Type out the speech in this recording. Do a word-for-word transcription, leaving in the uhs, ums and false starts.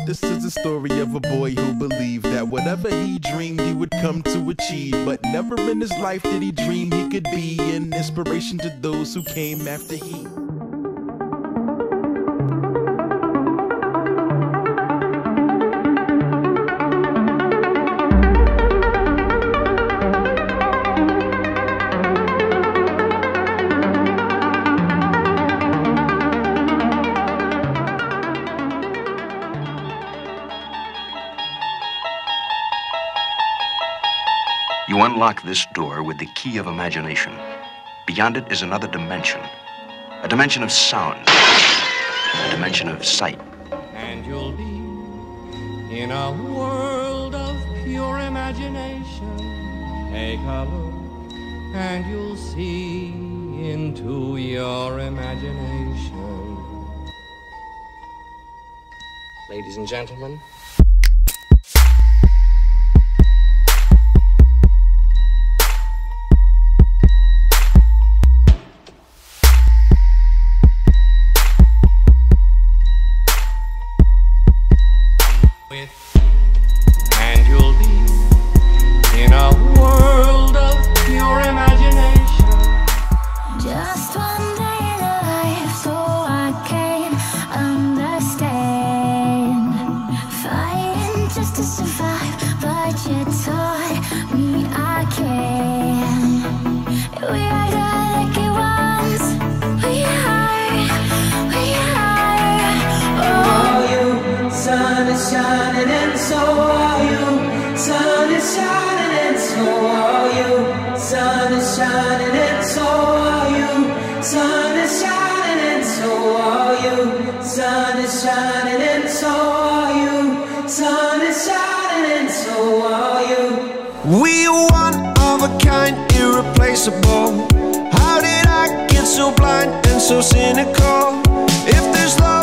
This is the story of a boy who believed that whatever he dreamed he would come to achieve, but never in his life did he dream he could be an inspiration to those who came after he. You unlock this door with the key of imagination. Beyond it is another dimension. A dimension of sound. A dimension of sight. And you'll be in a world of pure imagination. Take a look and you'll see into your imagination. Ladies and gentlemen, and you'll be in a world of pure imagination. Just one day in life so I can understand. Fighting just to survive, but you taught me I can. We are the lucky ones. We are, we are. Oh, you, sun is shining and so are you. Sun is shining and so are you. Sun is shining and so are you. Sun is shining and so are you. Sun is shining and so are you. Sun is shining and so are you. We are one of a kind, irreplaceable. How did I get so blind and so cynical? If there's love